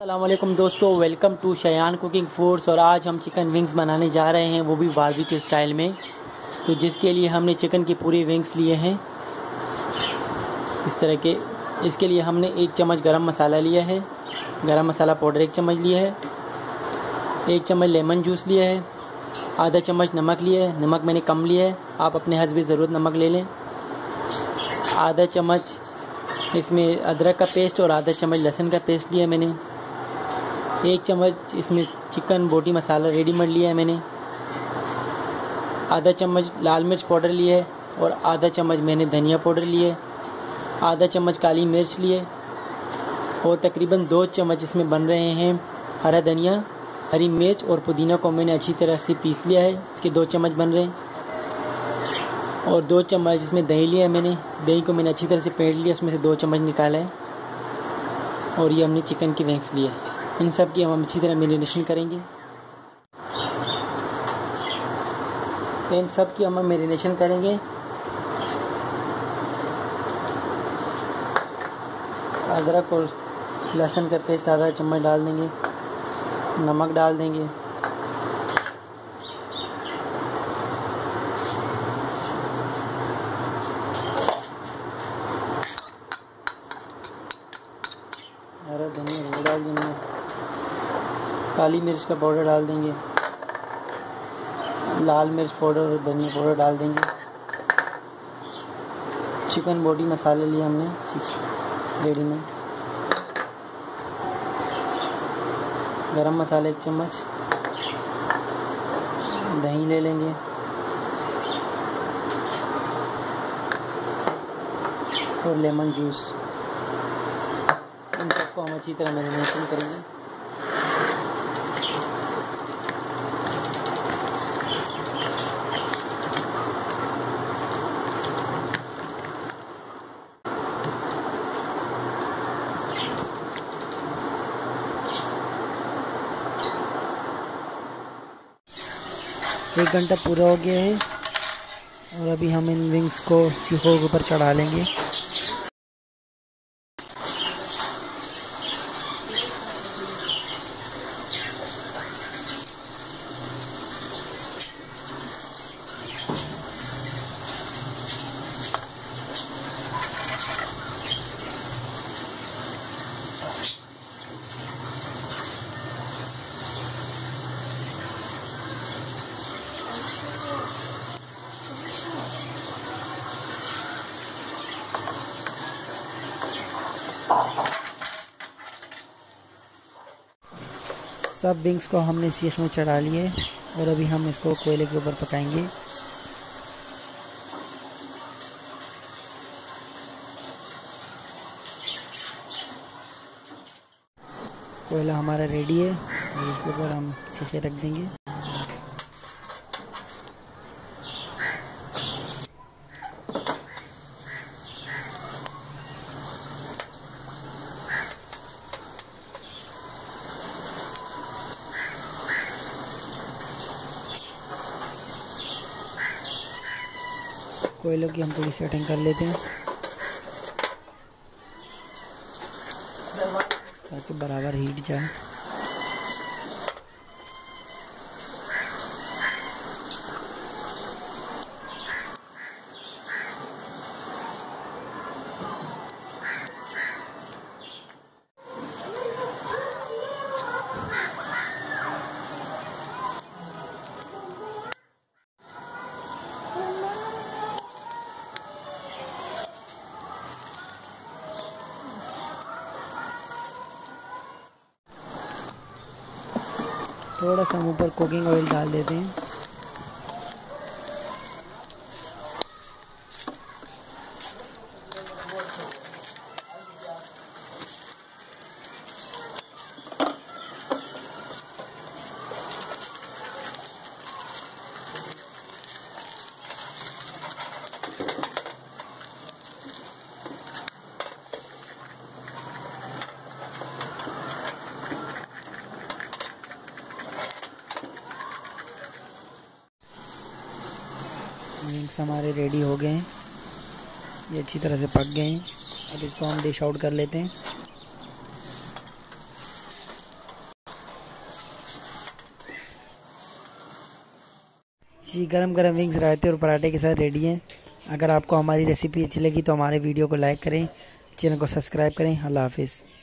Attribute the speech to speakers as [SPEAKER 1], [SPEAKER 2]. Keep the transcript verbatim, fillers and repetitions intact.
[SPEAKER 1] अस्सलामुअलैकुम दोस्तों, welcome to Shayan cooking foods. और आज हम चिकन विंग्स बनाने जा रहे हैं, वो भी बारबेक्यू स्टाइल में। तो जिसके लिए हमने चिकन की पूरी विंग्स लिए हैं इस तरह के। इसके लिए हमने एक चम्मच गरम मसाला लिया है, गरम मसाला पाउडर एक चम्मच लिया है, एक चम्मच लेमन जूस लिया है, आधा चम्मच नमक लिया है, नमक मैंने कम लिया है, आप अपने हस्ब ज़रूरत नमक ले लें। आधा चम्मच इसमें अदरक का पेस्ट और आधा चम्मच लहसुन का पेस्ट लिया है मैंने। एक चम्मच इसमें चिकन बोटी मसाला रेडीमेड लिया है मैंने। आधा चम्मच लाल मिर्च पाउडर लिया है और आधा चम्मच मैंने धनिया पाउडर लिया है। आधा चम्मच काली मिर्च लिए और तकरीबन दो चम्मच इसमें बन रहे हैं हरा धनिया, हरी मिर्च और पुदीना को मैंने अच्छी तरह से पीस लिया है, इसके दो चम्मच बन रहे हैं। और दो चम्मच इसमें दही लिया है मैंने, दही को मैंने अच्छी तरह से फेंट लिया, उसमें से दो चम्मच निकाला है। और ये हमने चिकन की विंग्स लिए है। इन सब की हम अच्छी तरह मैरिनेशन करेंगे। इन सब की हम मैरिनेशन करेंगे। अदरक और लहसुन का पेस्ट आधा चम्मच डाल देंगे, नमक डाल देंगे, हरा धनिया डाल देंगे, काली मिर्च का पाउडर डाल देंगे, लाल मिर्च पाउडर और धनिया पाउडर डाल देंगे। चिकन बॉडी मसाले लिए हमने रेडीमेड। गरम मसाला एक चम्मच, दही ले लेंगे, और लेमन जूस। इन सबको हम अच्छी तरह मैरिनेशन करेंगे। एक घंटा पूरा हो गया है और अभी हम इन विंग्स को सीखों के ऊपर चढ़ा लेंगे। सब विंग्स को हमने सीख में चढ़ा लिए और अभी हम इसको कोयले के ऊपर पकाएंगे। कोयला हमारा रेडी है और इसके ऊपर हम सीखे रख देंगे। कोयलों की हम थोड़ी सेटिंग कर लेते हैं ताकि बराबर हीट जाए। थोड़ा सा हम ऊपर कुकिंग ऑयल डाल देते हैं। विंग्स हमारे रेडी हो गए हैं, ये अच्छी तरह से पक गए हैं। अब इसको हम डिश आउट कर लेते हैं।
[SPEAKER 2] जी गरम गरम विंग्स रायते और पराठे के साथ रेडी हैं। अगर आपको हमारी रेसिपी अच्छी लगी तो हमारे वीडियो को लाइक करें, चैनल को सब्सक्राइब करें। अल्लाह हाफिज़।